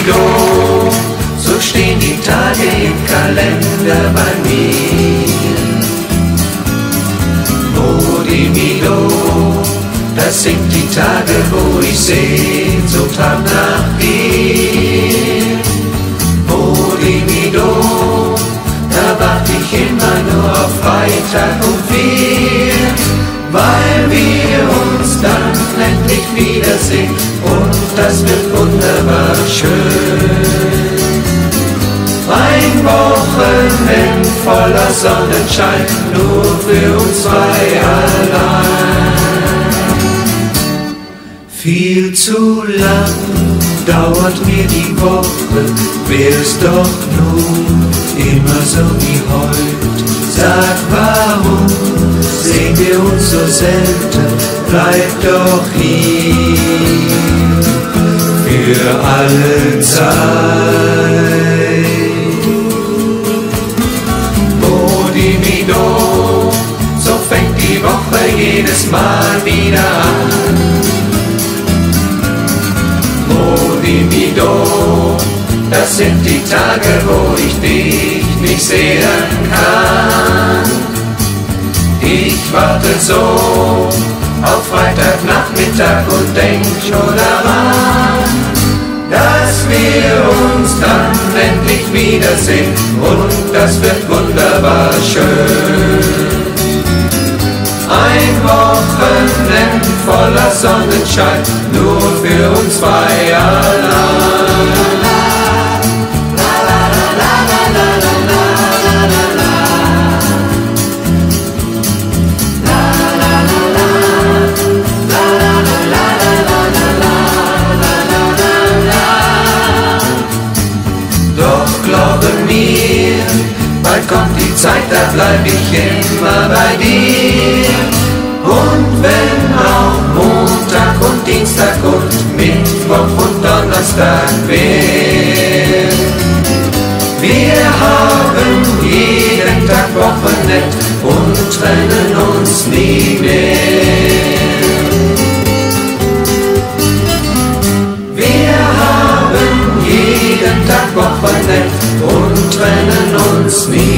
Modi-Mi-Do, so stehen die Tage im Kalender bei mir. Modi-Mi-Do, das sind die Tage, wo ich Sehnsucht hab nach dir. Modi-Mi-Do, da wart ich immer nur auf Freitag um 4, weil wir uns dann endlich wiedersehen und das wird wunderbar schön. Ein Wochenend voller Sonnenschein, nur für uns zwei allein. Viel zu lang dauert mir die Woche, wär's doch nun immer so wie heut. Sag, warum sehen wir uns so selten? Bleib doch hier für alle Zeit. Modi-Mi-Do, so fängt die Woche jedes Mal wieder an. Modi-Mi-Do, das sind die Tage, wo ich dich nicht sehen kann. Ich warte so auf Freitagnachmittag und denk schon daran, dass wir uns dann endlich wiedersehen und das wird wunderbar schön. Ein Wochenend voller Sonnenschein, nur für uns zwei allein. Doch glaube mir, bald kommt die Zeit, da bleib ich immer bei dir. Und wenn auch Montag und Dienstag und Mittwoch und Donnerstag wär, wir haben jeden Tag Wochenend und trennen uns nie mehr. Wir haben jeden Tag Wochenend und trennen uns nie mehr.